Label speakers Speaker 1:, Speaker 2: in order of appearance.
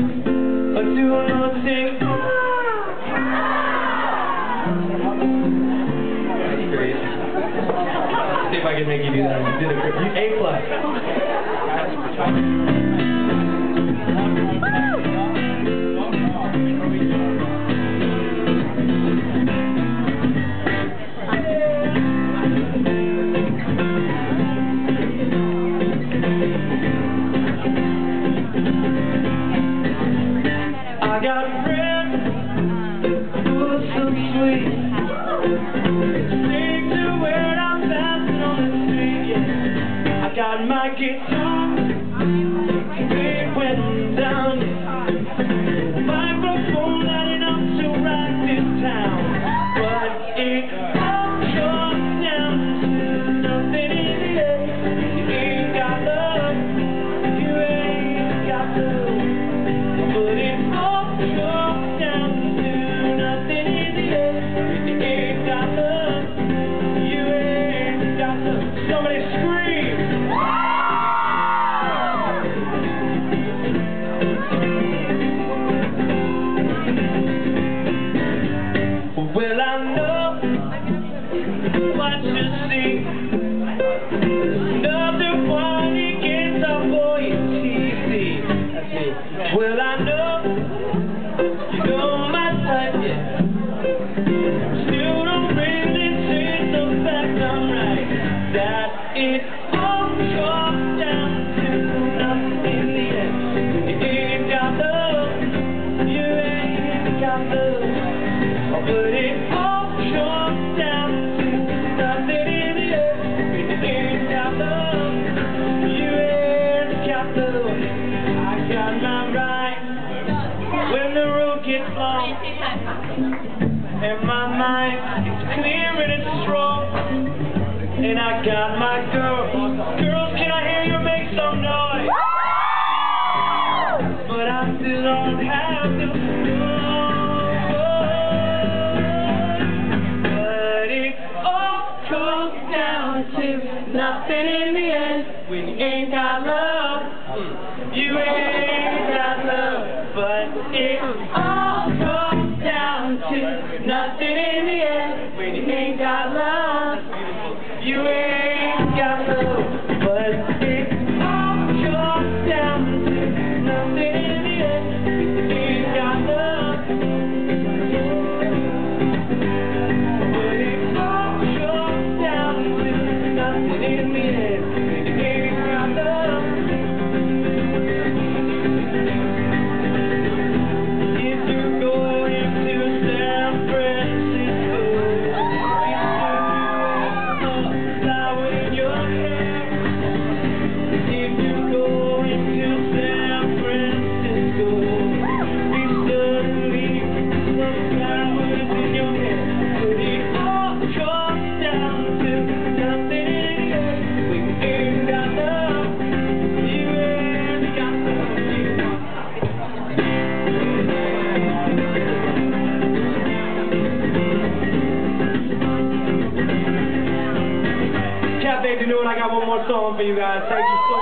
Speaker 1: Or do a little thing. That's great. Let's see if I can make you do that. You did a great. A+. I got friends who are so sweet. Sing to when I'm dancing on the street. Yeah. I got my guitar, big when I'm down. Microphone lighting up to rock this town. But it all comes down to nothing in the end. You ain't got love, you ain't got love. But it all comes down to nothing in the end. You ain't got love, you ain't got love. Somebody scream! Well, I know what you see. Nothing funny gets up for your TV. That's me. Well, I know you know my type, yeah. Still don't really change the fact I'm right. That it all comes down to nothing in the end. You ain't got love, you ain't got love. But it all comes down to nothing in the end. You ain't got love, you ain't got love. I got my right when the road gets long, and my mind is clear and it's strong. And I got my girls. Girls, can I hear you make some noise? But I still don't have the nothing in the end. When you ain't got love, you ain't got love. But it all comes down to nothing in the end. When you ain't got love, you ain't got love. But it all comes down to nothing in the end. When you ain't got love. But it all comes down to nothing in the end. When you ain't got love. If you're going to San Francisco, flower in your hair. If you're going to San Francisco, be sure to leave some flowers in your hair. But it all comes down to nothing in the end. When you ain't got love, you ain't got love. Cafe, you know what? I got one more song for you guys. Thank you so much.